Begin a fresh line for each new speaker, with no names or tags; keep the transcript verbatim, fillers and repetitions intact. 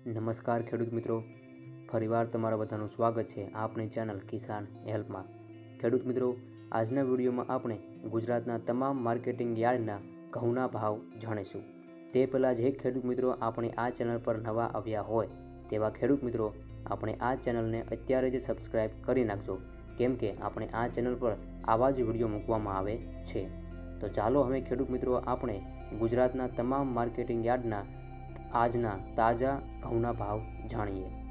નમસ્કાર ખેડૂત મિત્રો, ફરીવાર તમારા બધાનું સ્વાગત છે આપણી ચેનલ કિસાન હેલ્પમાં। ખેડૂત મિત્રો, આજના વિડીયોમાં આપણે ગુજરાતના તમામ માર્કેટિંગ યાર્ડના ઘઉંના ભાવ જાણીશું। તે પહેલાં જે ખેડૂત મિત્રો આપણે આ ચેનલ પર નવા આવ્યા હોય તેવા ખેડૂત મિત્રો આપણે આ ચેનલને અત્યારે જ સબસ્ક્રાઈબ કરી નાખજો, કેમ કે આપણે આ ચેનલ પર આવા જ વિડીયો મૂકવામાં આવે છે। તો ચાલો હવે ખેડૂત મિત્રો આપણે ગુજરાતના તમામ માર્કેટિંગ યાર્ડના આજના તાજા ઘઉંના ભાવ જાણીએ।